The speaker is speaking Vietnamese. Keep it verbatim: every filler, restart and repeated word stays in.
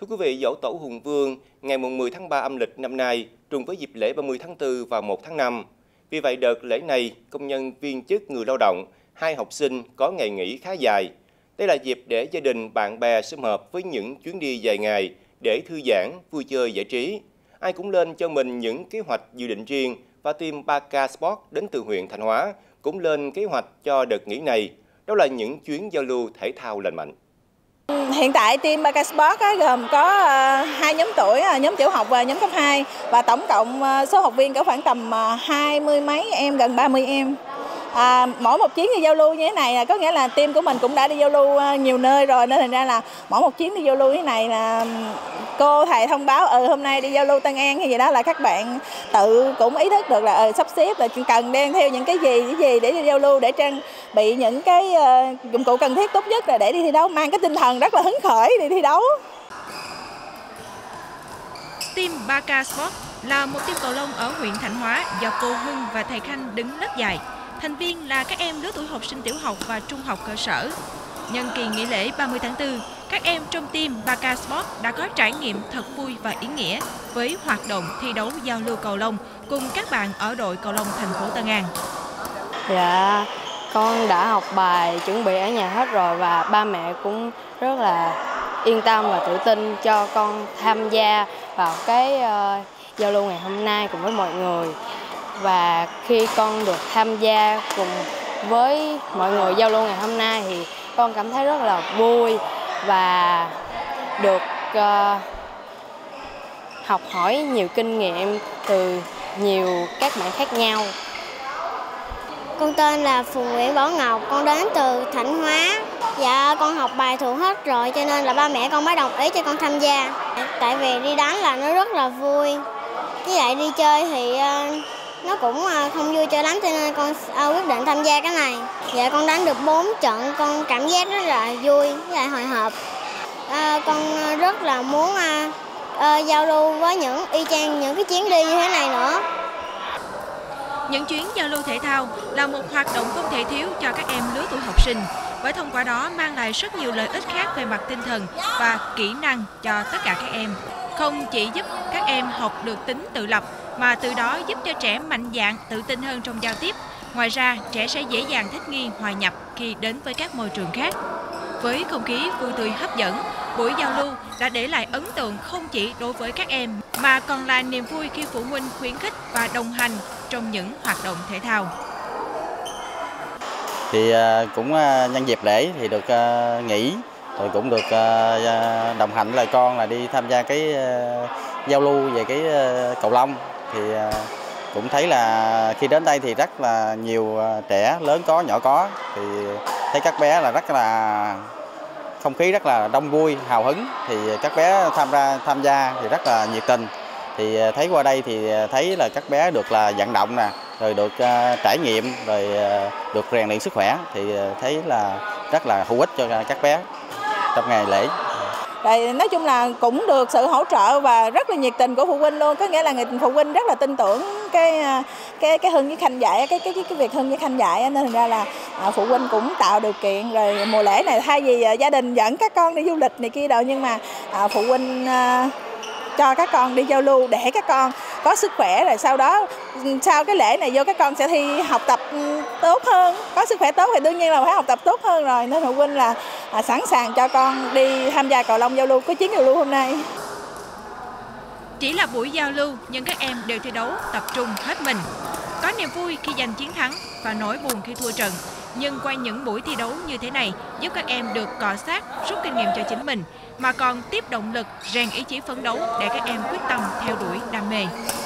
Thưa quý vị, Giỗ Tổ Hùng Vương ngày mười tháng ba âm lịch năm nay trùng với dịp lễ ba mươi tháng tư và một tháng năm. Vì vậy, đợt lễ này, công nhân, viên chức, người lao động, hai học sinh có ngày nghỉ khá dài. Đây là dịp để gia đình, bạn bè sum họp với những chuyến đi dài ngày để thư giãn, vui chơi, giải trí. Ai cũng lên cho mình những kế hoạch dự định riêng và team ba K Sport đến từ huyện Thanh Hóa cũng lên kế hoạch cho đợt nghỉ này. Đó là những chuyến giao lưu thể thao lành mạnh. Hiện tại team ba K Sport á, gồm có uh, hai nhóm tuổi, uh, nhóm tiểu học và nhóm cấp hai, và tổng cộng uh, số học viên có khoảng tầm uh, hai mươi mấy em, gần ba mươi em. À, mỗi một chuyến đi giao lưu như thế này là có nghĩa là team của mình cũng đã đi giao lưu uh, nhiều nơi rồi, nên thành ra là mỗi một chuyến đi giao lưu như thế này là cô thầy thông báo ừ hôm nay đi giao lưu Tân An hay gì đó là các bạn tự cũng ý thức được là ừ, sắp xếp là cần đem theo những cái gì cái gì để đi giao lưu, để trang bị những cái uh, dụng cụ cần thiết tốt nhất là để đi thi đấu, mang cái tinh thần rất là hứng khởi đi thi đấu. Team ba K Sport là một team cầu lông ở huyện Thạnh Hóa do cô Hưng và thầy Khanh đứng lớp dạy. Thành viên là các em lứa tuổi học sinh tiểu học và trung học cơ sở. Nhân kỳ nghỉ lễ ba mươi tháng tư, các em trong team ba K Sport đã có trải nghiệm thật vui và ý nghĩa với hoạt động thi đấu giao lưu cầu lông cùng các bạn ở đội cầu lông thành phố Tân An. Dạ, con đã học bài chuẩn bị ở nhà hết rồi và ba mẹ cũng rất là yên tâm và tự tin cho con tham gia vào cái uh, giao lưu ngày hôm nay cùng với mọi người. Và khi con được tham gia cùng với mọi người giao lưu ngày hôm nay thì con cảm thấy rất là vui và được uh, học hỏi nhiều kinh nghiệm từ nhiều các bạn khác nhau. Con tên là Phù Nguyễn Bảo Ngọc, con đến từ Thạnh Hóa. Dạ, con học bài thuộc hết rồi cho nên là ba mẹ con mới đồng ý cho con tham gia. Tại vì đi đánh là nó rất là vui. Với lại đi chơi thì uh, nó cũng không vui chơi lắm cho nên con uh, quyết định tham gia cái này. Dạ, con đánh được bốn trận, con cảm giác rất là vui với lại hồi hộp. Uh, con rất là muốn uh, uh, giao lưu với những y chang những cái chuyến đi như thế này nữa. Những chuyến giao lưu thể thao là một hoạt động không thể thiếu cho các em lứa tuổi học sinh, bởi thông qua đó mang lại rất nhiều lợi ích khác về mặt tinh thần và kỹ năng cho tất cả các em. Không chỉ giúp các em học được tính tự lập, mà từ đó giúp cho trẻ mạnh dạn, tự tin hơn trong giao tiếp. Ngoài ra, trẻ sẽ dễ dàng thích nghi, hòa nhập khi đến với các môi trường khác. Với không khí vui tươi hấp dẫn, buổi giao lưu đã để lại ấn tượng không chỉ đối với các em, mà còn là niềm vui khi phụ huynh khuyến khích và đồng hành trong những hoạt động thể thao. Thì cũng nhân dịp lễ thì được nghỉ, rồi cũng được đồng hành với con là đi tham gia cái giao lưu về cái cầu lông. Thì cũng thấy là khi đến đây thì rất là nhiều trẻ, lớn có, nhỏ có, thì thấy các bé là rất là không khí rất là đông vui, hào hứng, thì các bé tham gia tham gia thì rất là nhiệt tình. Thì thấy qua đây thì thấy là các bé được là vận động nè, rồi được uh, trải nghiệm, rồi uh, được rèn luyện sức khỏe, thì thấy là rất là hữu ích cho các bé trong ngày lễ. Rồi nói chung là cũng được sự hỗ trợ và rất là nhiệt tình của phụ huynh luôn, có nghĩa là người phụ huynh rất là tin tưởng cái cái cái Hưng với Khanh dạy, cái cái cái việc Hưng với Khanh dạy, nên thành ra là à, phụ huynh cũng tạo điều kiện. Rồi mùa lễ này thay vì à, gia đình dẫn các con đi du lịch này kia đâu, nhưng mà à, phụ huynh à, cho các con đi giao lưu để các con có sức khỏe, rồi sau đó sau cái lễ này vô các con sẽ thi học tập tốt hơn, có sức khỏe tốt thì đương nhiên là phải học tập tốt hơn rồi, nên phụ huynh là à, sẵn sàng cho con đi tham gia cầu lông giao lưu, có chuyến giao lưu hôm nay. Chỉ là buổi giao lưu nhưng các em đều thi đấu tập trung hết mình, có niềm vui khi giành chiến thắng và nỗi buồn khi thua trận. Nhưng qua những buổi thi đấu như thế này giúp các em được cọ sát, rút kinh nghiệm cho chính mình, mà còn tiếp động lực, rèn ý chí phấn đấu để các em quyết tâm theo đuổi đam mê.